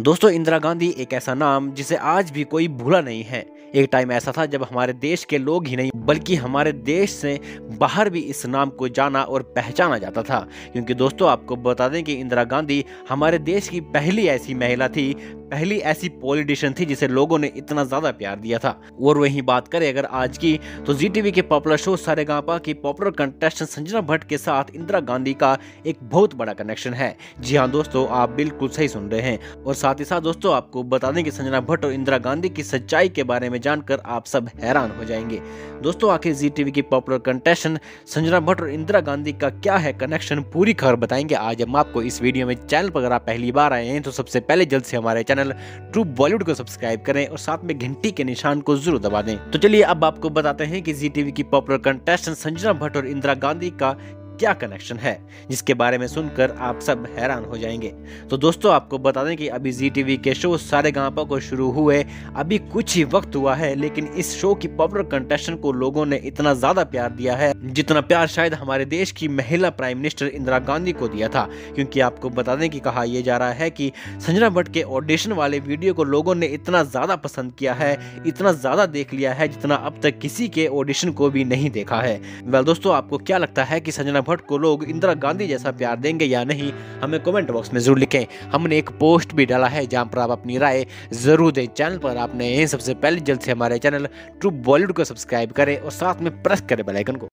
दोस्तों, इंदिरा गांधी एक ऐसा नाम जिसे आज भी कोई भूला नहीं है। एक टाइम ऐसा था जब हमारे देश के लोग ही नहीं बल्कि हमारे देश से बाहर भी इस नाम को जाना और पहचाना जाता था। क्योंकि दोस्तों, आपको बता दें कि इंदिरा गांधी हमारे देश की पहली ऐसी महिला थी, पहली ऐसी पॉलिटिशियन थी जिसे लोगों ने इतना ज्यादा प्यार दिया था। और वहीं बात करें अगर आज की, तो जी टीवी के पॉपुलर शो सारेगामा की पॉपुलर कंटेस्टेंट संजना भट्ट के साथ इंदिरा गांधी का एक बहुत बड़ा कनेक्शन है। जी हाँ दोस्तों, आप बिल्कुल सही सुन रहे हैं। और साथ ही साथ दोस्तों, आपको बता दें कि संजना भट्ट और इंदिरा गांधी की सच्चाई के बारे में जानकर आप सब हैरान हो जाएंगे। दोस्तों, आखिर जी टीवी की पॉपुलर कंटेस्टेंट संजना भट्ट और इंदिरा गांधी का क्या है कनेक्शन, पूरी खबर बताएंगे आज हम आपको इस वीडियो में। चैनल पर अगर आप पहली बार आए हैं तो सबसे पहले जल्द से हमारे चैनल ट्रू बॉलीवुड को सब्सक्राइब करें और साथ में घंटी के निशान को जरूर दबा दें। तो चलिए अब आपको बताते हैं कि जी टीवी की पॉपुलर कंटेस्टेंट संजना भट्ट और इंदिरा गांधी का क्या कनेक्शन है, जिसके बारे में सुनकर आप सब हैरान हो जाएंगे। तो दोस्तों, आपको बता दें कि अभी जी टीवी के शो सारेगामा को शुरू हुए अभी कुछ ही वक्त हुआ है, लेकिन इस शो की पॉपुलर कंटेस्टेंट को लोगों ने इतना ज्यादा प्यार दिया है जितना प्यार शायद हमारे देश की महिला प्राइम मिनिस्टर इंदिरा गांधी को दिया था। क्योंकि आपको बता दें कि कहा यह जा रहा है कि संजना भट्ट के ऑडिशन वाले वीडियो को लोगों ने इतना ज्यादा पसंद किया है, इतना ज्यादा देख लिया है जितना अब तक किसी के ऑडिशन को भी नहीं देखा है। वेल दोस्तों, आपको क्या लगता है कि संजना भट्ट को लोग इंदिरा गांधी जैसा प्यार देंगे या नहीं, हमें कमेंट बॉक्स में जरूर लिखें। हमने एक पोस्ट भी डाला है जहां पर आप अपनी राय जरूर दें। चैनल पर आपने सबसे पहले जल्द से हमारे चैनल ट्रू बॉलीवुड को सब्सक्राइब करें और साथ में प्रेस करें बेल आइकन को।